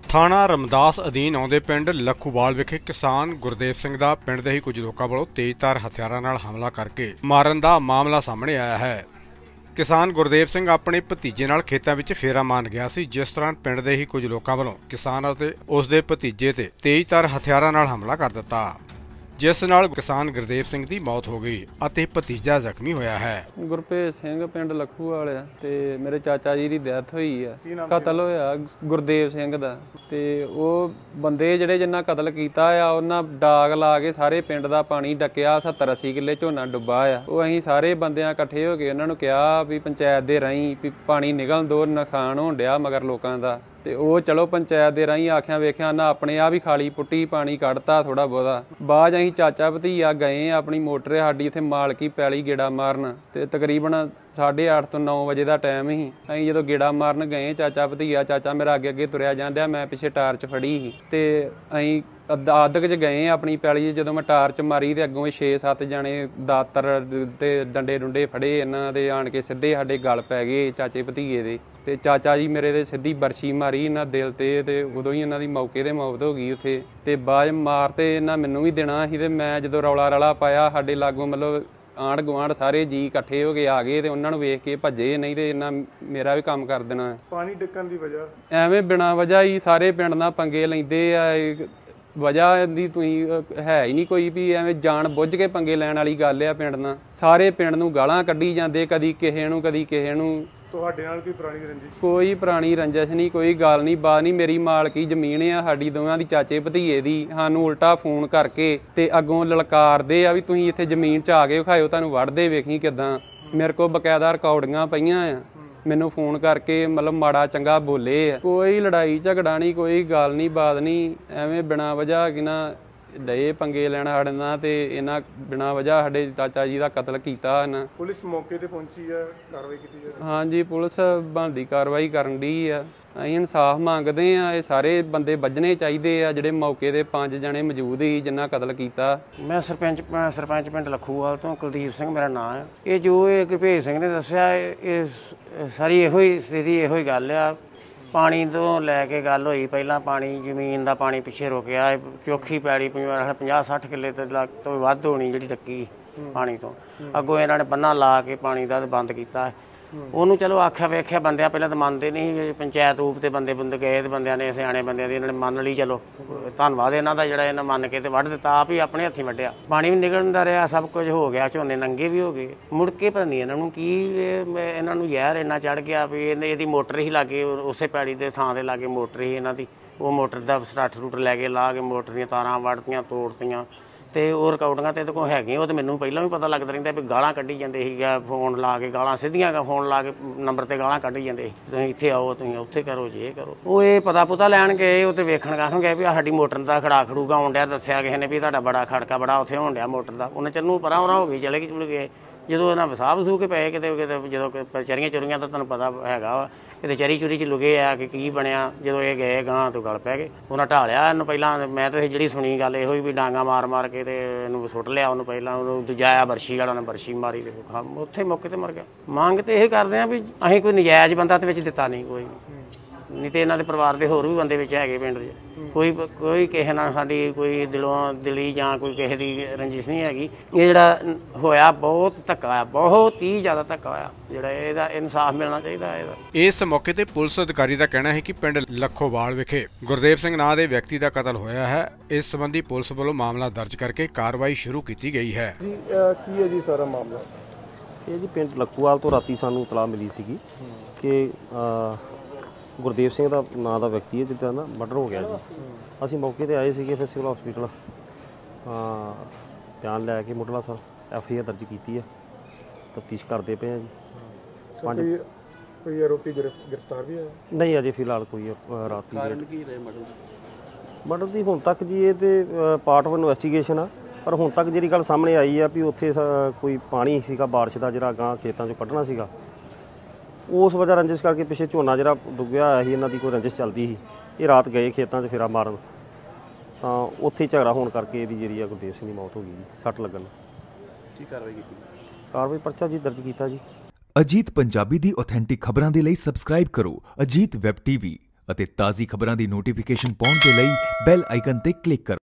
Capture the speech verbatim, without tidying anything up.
ਥਾਣਾ ਰਮਦਾਸ ਅਧੀਨ ਆਉਂਦੇ ਪਿੰਡ ਲੱਖੂਵਾਲ ਵਿਖੇ ਕਿਸਾਨ ਗੁਰਦੇਵ ਸਿੰਘ ਦਾ ਪਿੰਡ ਦੇ ਹੀ ਕੁਝ ਲੋਕਾਂ ਵੱਲੋਂ ਤੇਜ਼ਧਾਰ ਹਥਿਆਰਾਂ ਨਾਲ ਹਮਲਾ ਕਰਕੇ ਮਾਰਨ ਦਾ ਮਾਮਲਾ ਸਾਹਮਣੇ ਆਇਆ ਹੈ। ਕਿਸਾਨ ਗੁਰਦੇਵ ਸਿੰਘ ਆਪਣੇ ਭਤੀਜੇ ਨਾਲ ਖੇਤਾਂ ਵਿੱਚ ਫੇਰਾ ਮਾਰਨ ਗਿਆ ਸੀ, ਜਿਸ ਦੌਰਾਨ ਪਿੰਡ ਦੇ ਹੀ ਕੁਝ ਲੋਕਾਂ ਵੱਲੋਂ ਕਿਸਾਨ ਅਤੇ ਉਸ ਦੇ ਭਤੀਜੇ ਤੇ ਤੇਜ਼ਧਾਰ ਹਥਿਆਰਾਂ ਨਾਲ ਹਮਲਾ ਕਰ ਦਿੱਤਾ, ਜਿਸ ਨਾਲ ਕਿਸਾਨ ਗੁਰਦੇਵ ਸਿੰਘ ਦੀ ਮੌਤ ਹੋ ਗਈ ਅਤੇ ਭਤੀਜਾ ਜ਼ਖਮੀ ਹੋਇਆ ਹੈ। ਗੁਰਪ੍ਰੀਤ ਸਿੰਘ ਪਿੰਡ ਲੱਖੂਵਾਲ ਆ ਤੇ ਮੇਰੇ ਚਾਚਾ ਜੀ ਦੀ ਡੈਥ ਹੋਈ ਆ। ਕਤਲ ਹੋਇਆ ਗੁਰਦੇਵ ਸਿੰਘ ਦਾ ਤੇ ਉਹ ਬੰਦੇ ਜਿਹੜੇ ਜਿੰਨਾ ਕਤਲ ਕੀਤਾ ਆ ਉਹਨਾਂ ਡਾਗ ਲਾ ਕੇ ਸਾਰੇ ਪਿੰਡ ਦਾ ਪਾਣੀ ਡੱਕਿਆ। ਸੱਤਰ ਅੱਸੀ ਕਿੱਲੇ ਝੋਨਾ ਡੁੱਬਾ ਆ। ਉਹ ਅਸੀਂ ਸਾਰੇ ਬੰਦਿਆਂ ਇਕੱਠੇ ਹੋ ਕੇ ਉਹਨਾਂ ਨੂੰ ਕਿਹਾ ਵੀ ਪੰਚਾਇਤ ਦੇ ਰਾਹੀਂ ਵੀ ਪਾਣੀ ਨਿਕਲਣ ਦੋ, ਨੁਕਸਾਨ ਹੋਣ ਡਿਆ ਮਗਰ ਲੋਕਾਂ ਦਾ। ਤੇ ਉਹ ਚਲੋ ਪੰਚਾਇਤ ਦੇ ਰਾਹੀਂ ਆਖਿਆ ਵੇਖਿਆ ਨਾ ਆਪਣੇ ਆ ਵੀ ਖਾਲੀ ਪੁੱਟੀ ਪਾਣੀ ਕੱਢਤਾ ਥੋੜਾ ਬਹੁਤਾ। ਬਾਅਦ ਅਸੀਂ ਚਾਚਾ ਭਤੀਆ ਗਏ ਆਪਣੀ ਮੋਟਰ ਸਾਡੀ ਇੱਥੇ ਮਾਲਕੀ ਪੈਲੀ ਗੇੜਾ ਮਾਰਨ ਤੇ ਤਕਰੀਬਨ ਸਾਢੇ ਅੱਠ ਤੋਂ ਨੌ ਵਜੇ ਦਾ ਟਾਈਮ ਸੀ। ਅਸੀਂ ਜਦੋਂ ਗੇੜਾ ਮਾਰਨ ਗਏ ਚਾਚਾ ਭਤੀਆ, ਚਾਚਾ ਮੇਰਾ ਅੱਗੇ ਅੱਗੇ ਤੁਰਿਆ ਜਾਂਦਿਆ, ਮੈਂ ਪਿੱਛੇ ਟਾਰਚ ਫੜੀ ਸੀ ਤੇ ਅਸੀਂ ਅੱਧਕ 'ਚ ਗਏ ਆਪਣੀ ਪੈਲੀ। ਜਦੋਂ ਮੈਂ ਟਾਰਚ ਮਾਰੀ ਤੇ ਅੱਗੋਂ ਛੇ ਸੱਤ ਜਾਣੇ ਦਾਤਰ ਤੇ ਡੰਡੇ ਡੁੰਡੇ ਫੜੇ ਇਹਨਾਂ ਦੇ, ਆਣ ਕੇ ਸਿੱਧੇ ਸਾਡੇ ਗਲ ਪੈ ਗਏ ਚਾਚੇ ਭਤੀਏ ਦੇ। ਤੇ ਚਾਚਾ ਜੀ ਮੇਰੇ ਦੇ ਸਿੱਧੀ ਬਰਸ਼ੀ ਮਾਰੀ ਇਹਨਾਂ ਦਿਲ ਤੇ ਤੇ ਉਦੋਂ ਹੀ ਇਹਨਾਂ ਦੀ ਮੌਕੇ ਤੇ ਮੌਤ ਹੋ ਗਈ ਉੱਥੇ। ਤੇ ਬਾਅਦ ਮਾਰ ਤੇ ਇਹਨਾਂ ਮੈਨੂੰ ਵੀ ਦੇਣਾ ਸੀ ਤੇ ਮੈਂ ਜਦੋਂ ਰੌਲਾ ਰੌਲਾ ਪਾਇਆ ਸਾਡੇ ਲਾਗੋਂ ਮਤਲਬ ਆਂਢ ਗੁਆਂਢ ਸਾਰੇ ਜੀ ਇਕੱਠੇ ਹੋ ਕੇ ਆ ਗਏ ਤੇ ਉਹਨਾਂ ਨੂੰ ਵੇਖ ਕੇ ਭੱਜੇ, ਨਹੀਂ ਤੇ ਇਹਨਾਂ ਮੇਰਾ ਵੀ ਕੰਮ ਕਰ ਦੇਣਾ। ਪਾਣੀ ਡਿੱਗਣ ਦੀ ਵਜ੍ਹਾ ਐਵੇਂ ਬਿਨਾਂ ਵਜ੍ਹਾ ਹੀ ਸਾਰੇ ਪਿੰਡ ਨਾਲ ਪੰਗੇ ਲੈਂਦੇ ਆ। ਵਜ੍ਹਾ ਦੀ ਤੁਸੀਂ ਹੈ ਹੀ ਨਹੀਂ ਕੋਈ ਵੀ ਐਵੇਂ ਜਾਣ ਬੁੱਝ ਕੇ ਪੰਗੇ ਲੈਣ ਵਾਲੀ ਗੱਲ ਆ। ਪਿੰਡ ਨਾਲ ਸਾਰੇ ਪਿੰਡ ਨੂੰ ਗਾਲਾਂ ਕੱਢੀ ਜਾਂਦੇ, ਕਦੀ ਕਿਸੇ ਨੂੰ ਕਦੀ ਕਿਸੇ ਨੂੰ। ਤੁਹਾਡੇ ਨਾਲ ਕੋਈ ਪੁਰਾਣੀ ਰੰਜਿਸ਼? ਕੋਈ ਪੁਰਾਣੀ ਰੰਜਿਸ਼ ਨਹੀਂ, ਕੋਈ ਗੱਲ ਨਹੀਂ ਬਾਤ ਨਹੀਂ। ਮੇਰੀ ਮਾਲਕੀ ਜ਼ਮੀਨ ਆ ਸਾਡੀ ਦੋਵਾਂ ਦੀ, ਚਾਚੇ ਭਤੀਏ ਦੀ। ਸਾਨੂੰ ਉਲਟਾ ਫੋਨ ਕਰਕੇ ਤੇ ਅੱਗੋਂ ਲਲਕਾਰਦੇ ਆ ਵੀ ਤੁਸੀਂ ਇੱਥੇ ਜ਼ਮੀਨ 'ਚ ਆ ਕੇ ਵਿਖਾਇਓ, ਤੁਹਾਨੂੰ ਵੜਦੇ ਵੇਖੀ ਕਿੱਦਾਂ। ਮੇਰੇ ਕੋਲ ਬਕਾਇਦਾ ਰਿਕਾਰਡਿੰਗਾਂ ਪਈਆਂ ਆ। ਮੈਨੂੰ ਫੋਨ ਕਰਕੇ ਮਤਲਬ ਮਾੜਾ ਚੰਗਾ ਬੋਲੇ ਆ। ਕੋਈ ਲੜਾਈ ਝਗੜਾ ਨਹੀਂ, ਕੋਈ ਗੱਲ ਨਹੀਂ ਬਾਤ ਨਹੀਂ। ਐਵੇਂ ਬਿਨਾਂ ਵਜ੍ਹਾ ਕਿ ਨਾ ਡਏ ਪੰਗੇ ਲੈਣ ਸਾਡੇ ਨਾਲ ਤੇ ਇਹਨਾਂ ਬਿਨਾਂ ਵਜ੍ਹਾ ਸਾਡੇ ਚਾਚਾ ਜੀ ਦਾ ਕਤਲ ਕੀਤਾ ਇਹਨਾਂ। ਪੁਲਿਸ ਮੌਕੇ ਤੇ ਪਹੁੰਚੀ ਆ, ਕਾਰਵਾਈ ਕੀਤੀ ਜਾ ਰਹੀ? ਹਾਂਜੀ, ਪੁਲਿਸ ਬਣਦੀ ਕਾਰਵਾਈ ਕਰਨ ਦੀ ਆ। ਅਸੀਂ ਇਨਸਾਫ ਮੰਗਦੇ ਆ। ਇਹ ਸਾਰੇ ਬੰਦੇ ਵੱਜਣੇ ਚਾਹੀਦੇ ਆ ਜਿਹੜੇ ਮੌਕੇ ਤੇ ਪੰਜ ਜਣੇ ਮੌਜੂਦ ਸੀ ਜਿਨ੍ਹਾਂ ਕਤਲ ਕੀਤਾ। ਮੈਂ ਸਰਪੰਚ ਸਰਪੰਚ ਪਿੰਡ ਲੱਖੂਵਾਲ ਤੋਂ ਕੁਲਦੀਪ ਸਿੰਘ ਮੇਰਾ ਨਾਂ ਹੈ। ਇਹ ਜੋ ਇਹ ਗੁਰਭੇਜ ਸਿੰਘ ਨੇ ਦੱਸਿਆ ਇਹ ਸਾਰੀ ਇਹੋ ਹੀ ਸਥਿਤੀ, ਇਹੋ ਹੀ ਗੱਲ ਆ। ਪਾਣੀ ਤੋਂ ਲੈ ਕੇ ਗੱਲ ਹੋਈ ਪਹਿਲਾਂ, ਪਾਣੀ ਜ਼ਮੀਨ ਦਾ ਪਾਣੀ ਪਿੱਛੇ ਰੁਕਿਆ। ਚੌਖੀ ਪੈੜੀ ਪੰਜਾਹ ਸੱਠ ਕਿੱਲੇ ਤੋਂ ਵੱਧ ਹੋਣੀ ਜਿਹੜੀ ਡੱਕੀ ਪਾਣੀ ਤੋਂ। ਅੱਗੋਂ ਇਹਨਾਂ ਨੇ ਬੰਨਾ ਲਾ ਕੇ ਪਾਣੀ ਦਾ ਬੰਦ ਕੀਤਾ। ਉਹਨੂੰ ਚਲੋ ਆਖਿਆ ਵੇਖਿਆ ਬੰਦਿਆਂ ਪਹਿਲਾਂ ਤਾਂ ਮੰਨਦੇ ਨਹੀਂ। ਪੰਚਾਇਤ ਰੂਪ ਤੇ ਬੰਦੇ ਬੰਦੇ ਗਏ ਤੇ ਬੰਦਿਆਂ ਨੇ, ਸਿਆਣੇ ਬੰਦਿਆਂ ਦੀ ਇਹਨਾਂ ਨੇ ਮੰਨ ਲਈ। ਚਲੋ ਧੰਨਵਾਦ ਇਹਨਾਂ ਦਾ ਜਿਹੜਾ ਇਹਨਾਂ ਮੰਨ ਕੇ ਤੇ ਵੱਢ ਦਿੱਤਾ, ਆਪ ਹੀ ਆਪਣੇ ਹੱਥੀਂ ਵੱਢਿਆ। ਪਾਣੀ ਵੀ ਨਿਕਲਦਾ ਰਿਹਾ, ਸਭ ਕੁਝ ਹੋ ਗਿਆ, ਝੋਨੇ ਨੰਗੇ ਵੀ ਹੋ ਗਏ। ਮੁੜ ਕੇ ਪਤਾ ਨਹੀਂ ਇਹਨਾਂ ਨੂੰ ਕੀ ਇਹਨਾਂ ਨੂੰ ਜ਼ਹਿਰ ਇੰਨਾ ਚੜ੍ਹ ਗਿਆ ਵੀ ਇਹਨੇ ਇਹਦੀ ਮੋਟਰ ਹੀ ਲਾਗੇ, ਉਸੇ ਪੈੜੀ ਦੇ ਥਾਂ ਦੇ ਲਾਗੇ ਮੋਟਰ ਹੀ ਇਹਨਾਂ ਦੀ। ਉਹ ਮੋਟਰ ਦਾ ਸਟਾਰਟ ਰੂਟ ਲੈ ਕੇ ਲਾ ਕੇ ਮੋਟਰ ਦੀਆਂ ਤਾਰਾਂ ਵੱਢਤੀਆਂ, ਤੋੜਤੀਆਂ। ਤੇ ਉਹ ਰਿਕਾਰਡਿੰਗਾਂ ਤੇ ਇਹਦੇ ਕੋਲ ਹੈਗੀਆਂ। ਉਹ ਤਾਂ ਮੈਨੂੰ ਪਹਿਲਾਂ ਵੀ ਪਤਾ ਲੱਗਦਾ ਰਹਿੰਦਾ ਵੀ ਗਾਲਾਂ ਕੱਢੀ ਜਾਂਦੇ ਸੀਗਾ, ਫੋਨ ਲਾ ਕੇ ਗਾਲਾਂ ਸਿੱਧੀਆਂ ਫੋਨ ਲਾ ਕੇ ਨੰਬਰ ਤੇ ਗਾਲਾਂ ਕੱਢੀ ਜਾਂਦੇ ਸੀ। ਤੁਸੀਂ ਇੱਥੇ ਆਓ, ਤੁਸੀਂ ਉੱਥੇ ਕਰੋ, ਜੇ ਕਰੋ। ਉਹ ਇਹ ਪਤਾ ਪੁਤਾ ਲੈਣ ਗਏ, ਉਹ ਤੇ ਵੇਖਣ ਕਾਹਨੂੰ ਗਏ ਵੀ ਸਾਡੀ ਮੋਟਰ ਦਾ ਖੜਾ ਖੜੂਗਾ ਆਉਣ ਡਿਆ। ਦੱਸਿਆ ਕਿਸੇ ਨੇ ਵੀ ਤੁਹਾਡਾ ਬੜਾ ਖੜਕਾ ਬੜਾ ਉੱਥੇ ਹੋਣ ਡਿਆ ਮੋਟਰ ਦਾ। ਉਹਨੇ ਚੰਨੂ ਪਰਾਂ ਉਹਨਾਂ ਹੋ ਗਈ, ਚਲੇ ਗਏ ਚੁਲ ਗਏ। ਜਦੋਂ ਇਹਨਾਂ ਵਸਾ ਵਸੂ ਕੇ ਪਏ ਕਿਤੇ ਕਿਤੇ, ਜਦੋਂ ਚਰੀਆਂ ਚੁਰੀਆਂ ਤਾਂ ਤੁਹਾਨੂੰ ਪਤਾ ਹੈਗਾ ਵਾ, ਕਿਤੇ ਚਰੀ ਚੁਰੀ 'ਚ ਲੁਕੇ ਆ ਕਿ ਕੀ ਬਣਿਆ। ਜਦੋਂ ਇਹ ਗਏ ਗਾਂ ਤੋਂ ਗਲ ਪੈ ਗਏ। ਉਹਨਾਂ ਢਾਲਿਆ ਇਹਨੂੰ ਪਹਿਲਾਂ। ਮੈਂ ਤਾਂ ਇਹ ਜਿਹੜੀ ਸੁਣੀ ਗੱਲ ਇਹੋ ਹੀ ਵੀ ਡਾਂਗਾ ਮਾਰ ਮਾਰ ਕੇ ਤੇ ਇਹਨੂੰ ਸੁੱਟ ਲਿਆ। ਉਹਨੂੰ ਪਹਿਲਾਂ ਉਹਨੂੰ ਦੂਜਾ ਬਰਸ਼ੀ ਵਾਲਾ ਨੇ ਬਰਸ਼ੀ ਮਾਰੀ ਤੇ ਉੱਥੇ ਮੌਕੇ ਤੇ ਮਰ ਗਿਆ। ਮੰਗ ਤੇ ਇਹ ਕਰਦੇ ਆ ਵੀ ਅਸੀਂ ਕੋਈ ਨਜਾਇਜ਼ ਬੰਦਾ ਤੇ ਵਿੱਚ ਦਿੱਤਾ ਨਹੀਂ ਕੋਈ, ਨਹੀਂ ਤੇ ਇਹਨਾਂ ਦੇ ਪਰਿਵਾਰ ਦੇ ਹੋਰ ਵੀ ਬੰਦੇ ਵਿੱਚ ਹੈਗੇ ਪਿੰਡ 'ਚ। ਕੋਈ ਕੋਈ ਕਿਸੇ ਨਾਲ ਸਾਡੀ ਕੋਈ ਦਿਲੋਂ ਦਿਲੀ ਜਾਂ ਕੋਈ ਕਿਸੇ ਦੀ ਰੰਜਿਸ਼ ਨਹੀਂ ਹੈਗੀ। ਇਹ ਜਿਹੜਾ ਹੋਇਆ ਬਹੁਤ ਧੱਕਾ ਆ, ਬਹੁਤ ਹੀ ਜ਼ਿਆਦਾ ਧੱਕਾ ਹੋਇਆ, ਜਿਹੜਾ ਇਹਦਾ ਇਨਸਾਫ ਮਿਲਣਾ ਚਾਹੀਦਾ ਇਹਦਾ। ਇਸ ਮੌਕੇ ਤੇ ਪੁਲਿਸ ਅਧਿਕਾਰੀ ਦਾ ਕਹਿਣਾ ਹੈ ਕਿ ਪਿੰਡ ਲੱਖੋਵਾਲ ਵਿਖੇ ਗੁਰਦੇਵ ਸਿੰਘ ਨਾਂ ਦੇ ਵਿਅਕਤੀ ਦਾ ਕਤਲ ਹੋਇਆ ਹੈ। ਇਸ ਸੰਬੰਧੀ ਪੁਲਿਸ ਵੱਲੋਂ ਮਾਮਲਾ ਦਰਜ ਕਰਕੇ ਕਾਰਵਾਈ ਸ਼ੁਰੂ ਕੀਤੀ ਗਈ ਹੈ। ਜੀ ਕੀ ਹੈ ਜੀ ਸਾਰਾ ਮਾਮਲਾ? ਇਹ ਜੀ ਪਿੰਡ ਲੱਖੋਵਾਲ ਤੋਂ ਰਾਤੀ ਸਾਨੂੰ ਇਤਲਾਹ ਮਿਲੀ ਸੀਗੀ ਕਿ ਗੁਰਦੇਵ ਸਿੰਘ ਦਾ ਨਾਂ ਦਾ ਵਿਅਕਤੀ ਹੈ ਜਿੱਦਾਂ ਨਾ ਮਰਡਰ ਹੋ ਗਿਆ ਜੀ। ਅਸੀਂ ਮੌਕੇ ਤੇ ਆਏ ਸੀਗੇ, ਫਿਰ ਸਿਵਲ ਹਸਪੀਟਲ ਤਾਂ ਬਿਆਨ ਲੈ ਕੇ ਮੁੱਢਲਾ ਸਰ ਐਫ ਆਈ ਆਰ ਦਰਜ ਕੀਤੀ ਹੈ। ਤਫਤੀਸ਼ ਕਰਦੇ ਪਏ ਆ ਜੀ। ਪੰਜ ਕੋਈ ਆਰੋਪੀ ਗ੍ਰਿਫਤਾਰ ਵੀ ਹੋਇਆ? ਨਹੀਂ, ਅਜੇ ਫਿਲਹਾਲ ਕੋਈ ਰਾਤ ਦੀ ਮਰਡਰ ਦੀ ਹੁਣ ਤੱਕ ਜੀ ਇਹ ਤੇ ਪਾਰਟ ਆਫ ਇਨਵੈਸਟੀਗੇਸ਼ਨ ਆ। ਪਰ ਹੁਣ ਤੱਕ ਜਿਹੜੀ ਗੱਲ ਸਾਹਮਣੇ ਆਈ ਆ ਵੀ ਉੱਥੇ ਕੋਈ ਪਾਣੀ ਸੀਗਾ ਬਾਰਿਸ਼ ਦਾ ਜਿਹੜਾ ਅਗਾਂਹ ਖੇਤਾਂ 'ਚੋਂ ਕੱਢਣਾ ਸੀਗਾ। ਉਸ ਵਜ੍ਹਾ ਰੰਜਿਸ਼ ਕਰਕੇ ਪਿੱਛੇ ਝੋਨਾ ਜਿਹੜਾ ਡੁੱਬਿਆ ਹੋਇਆ ਸੀ, ਇਹਨਾਂ ਦੀ ਕੋਈ ਰੰਜਿਸ਼ ਚੱਲਦੀ ਸੀ। ਇਹ ਰਾਤ ਗਏ ਖੇਤਾਂ 'ਚ ਫੇਰਾ ਮਾਰਨ ਤਾਂ ਉੱਥੇ ਝਗੜਾ ਹੋਣ ਕਰਕੇ ਇਹਦੀ ਜਿਹੜੀ ਆ ਗੁਰਦੇਵ ਸਿੰਘ ਦੀ ਮੌਤ ਹੋ ਗਈ ਜੀ, ਸੱਟ ਲੱਗਣ। ਕੀ ਕਾਰਵਾਈ ਕੀਤੀ? ਕਾਰਵਾਈ ਪਰਚਾ ਜੀ ਦਰਜ ਕੀਤਾ ਜੀ। ਅਜੀਤ ਪੰਜਾਬੀ ਦੀ ਆਥੈਂਟਿਕ ਖਬਰਾਂ ਦੇ ਲਈ ਸਬਸਕ੍ਰਾਈਬ ਕਰੋ ਅਜੀਤ ਵੈਬ ਟੀਵੀ। ਅਤੇ ਤਾਜ਼ੀ ਖਬਰਾਂ ਦੀ ਨੋਟੀਫਿਕੇਸ਼ਨ ਪਾਉਣ ਦੇ ਲਈ ਬੈਲ ਆਈਕਨ ਤੇ ਕਲਿੱਕ ਕਰੋ।